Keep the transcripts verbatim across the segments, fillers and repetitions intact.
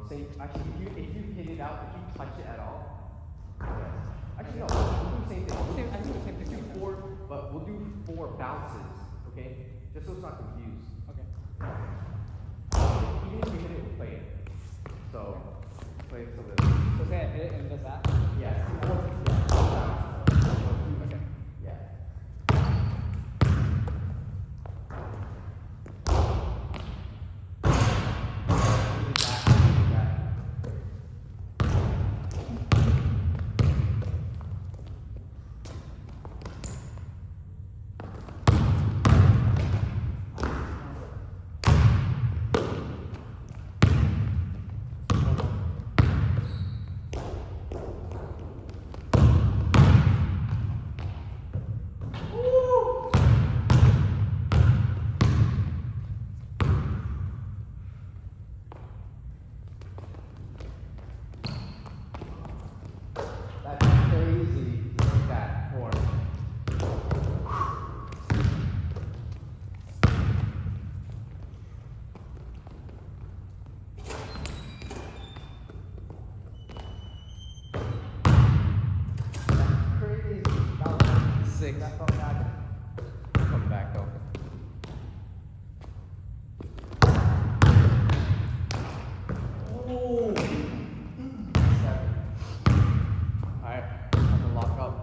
same. Actually, if you if you hit it out, if you touch it at all. Yes. Actually, no. We'll do the same thing. We'll do, I think the same thing. Do four, but we'll do four bounces. Okay. Just so it's not confused. Okay. Even if you hit it, we'll play it. So play it so that. So say I hit it and does that. Yes. Yeah. Okay. Yeah. Six. That felt bad. Come back though. Oh. Seven. Alright, I'm gonna lock up.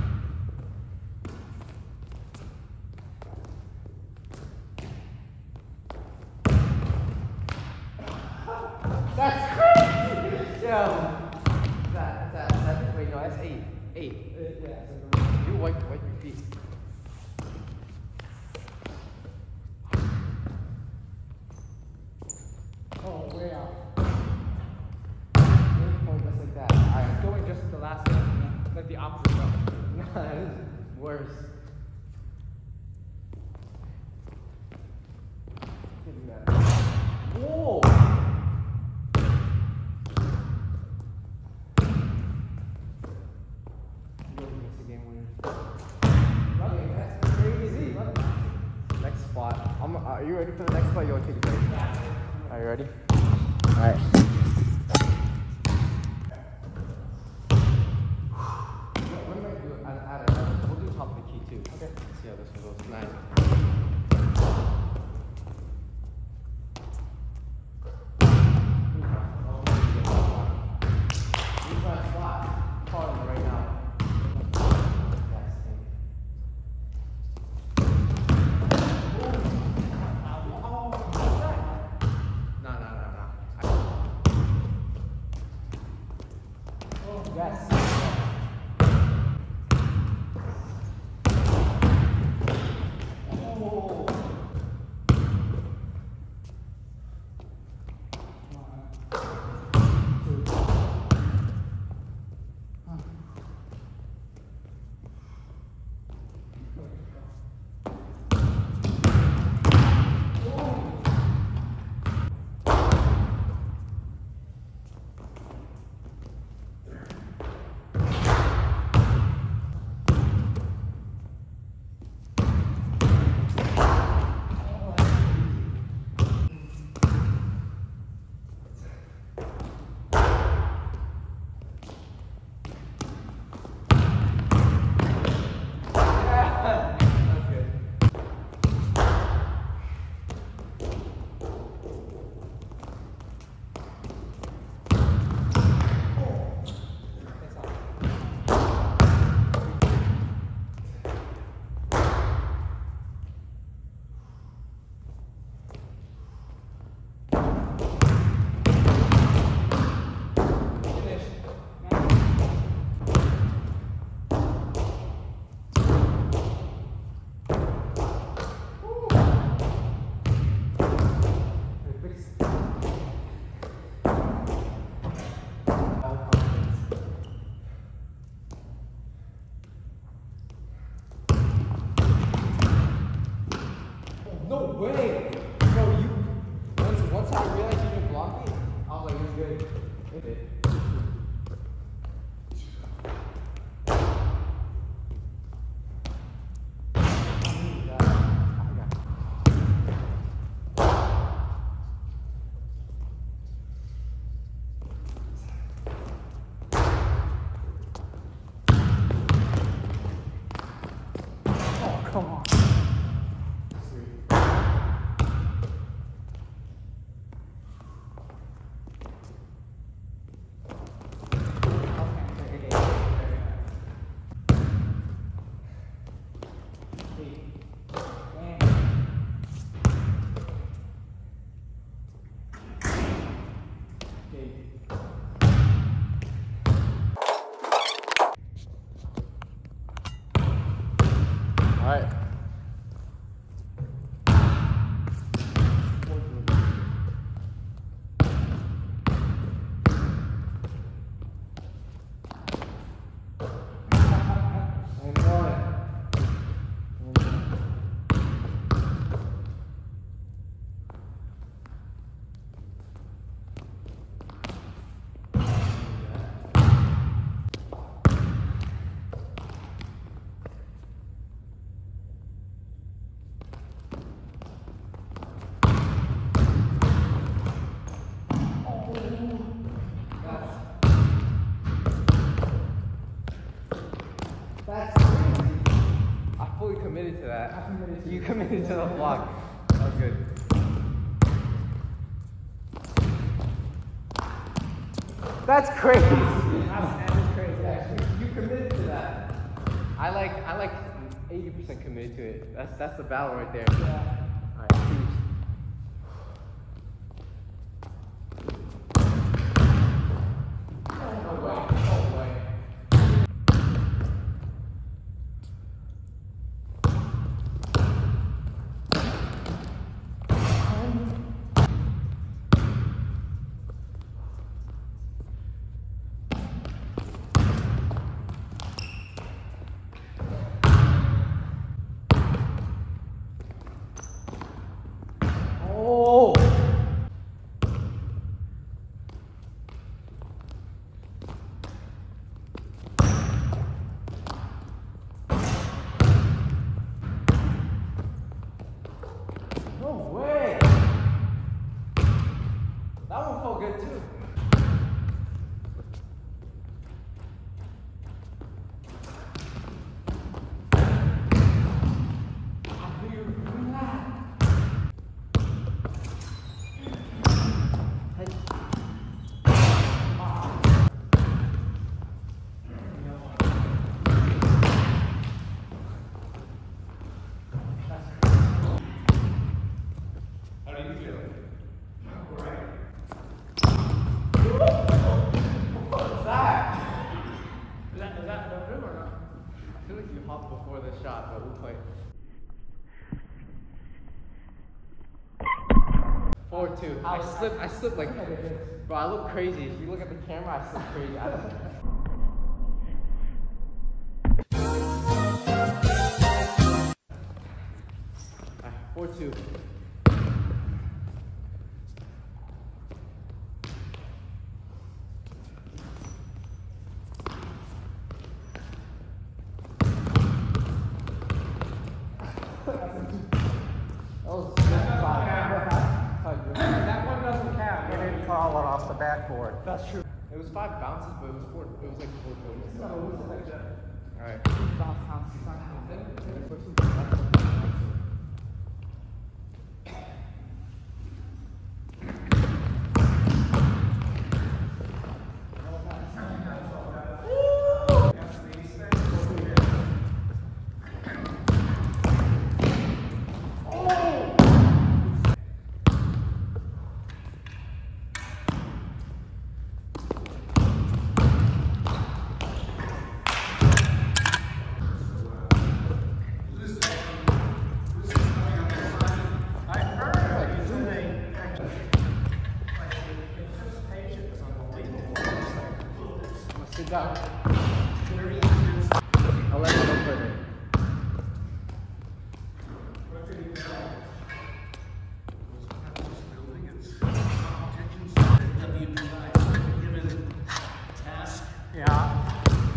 That's crazy! Yo. Is that, is that seven? Wait, no, that's eight. Eight. Uh, yeah. You wipe, wipe your feet. Oh, way out. Point just like that. Alright. It's going just the last one, like the opposite way. No, that is worse. Whoa! Next spot. I'm, uh, are you ready for the next spot? You want to take a break? Are you ready? Alright. What am I doing? Add, add, add. We'll do top of the key too. Okay. Let's see how this one goes. Nice. Yes. Oh. No way! No, you. Once, once I realized you didn't block me, I was like, you're good. Hit it. that. You committed to the vlog. That was good. That's crazy. That's crazy, actually. You committed to that. I like I like eighty percent committed to it. That's that's the battle right there. Yeah. Alright, choose. No way. No way. Oh! No way! That one felt good too. I knew you were doing that. I feel like you hopped before the shot, but we'll play. four two. I slipped, I slipped like, bro, I look crazy. If you look at the camera, I slip crazy. I don't Alright, four two. That one doesn't count. You didn't call it off the backboard. That's true. It was five bounces, but it was four. It was like four points. No, it was like that. All right. Bounce counts. Sit down. I'll let you go further. Yeah.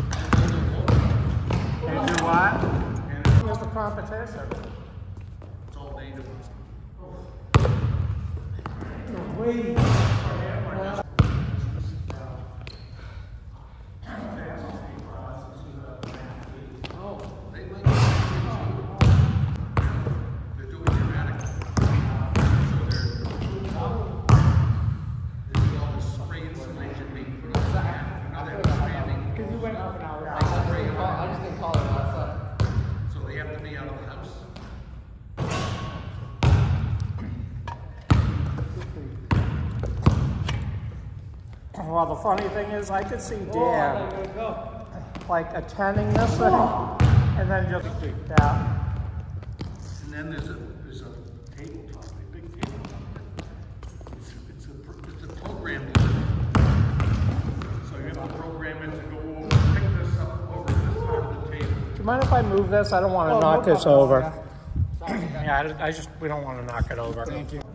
And do what? Where's the competition? It's all native. Wait. They like they're doing dramatic. So they're there's all this spray insulation being put on the cap. Now they're expanding. Because you went up an hour. I just didn't call, I just didn't call it outside. So they have to be out of the house. Well, the funny thing is, I could see Oh, Dan there you go. like attending this thing, and then just yeah. And then there's a there's a tabletop, a big tabletop. It's it's a pro- it's a program. So you have to program it to go over, pick this up over this side of the table. Do you mind if I move this? I don't want to Oh, knock no this problem. over. Yeah. Yeah, I I just we don't want to knock it over. Thank you.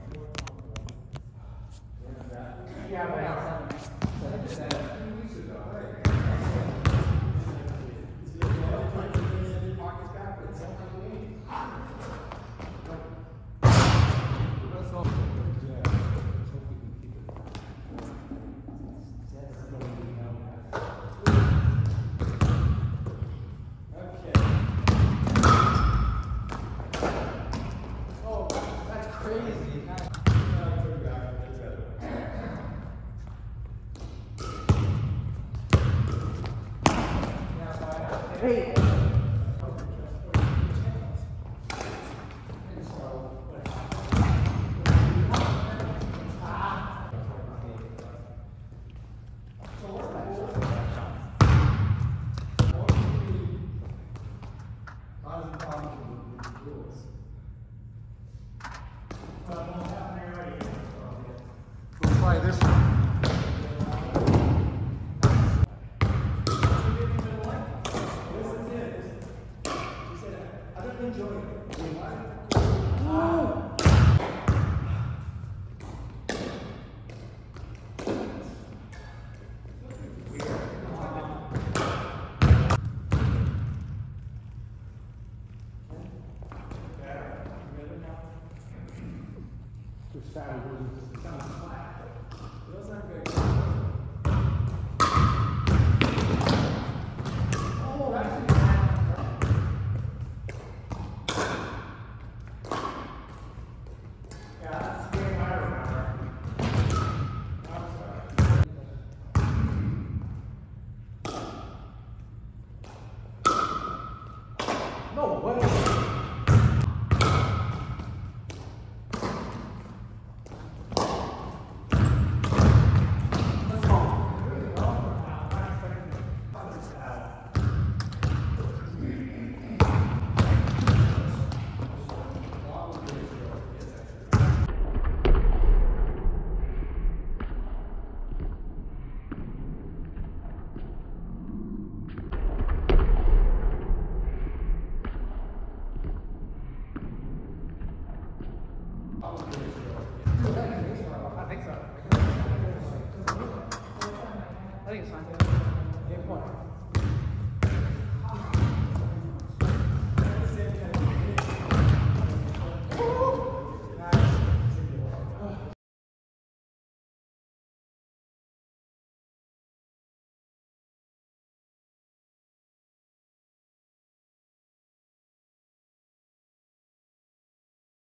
crazy. Hey. We'll try this one. No, what is it? I think so. I think it's fine. Game point.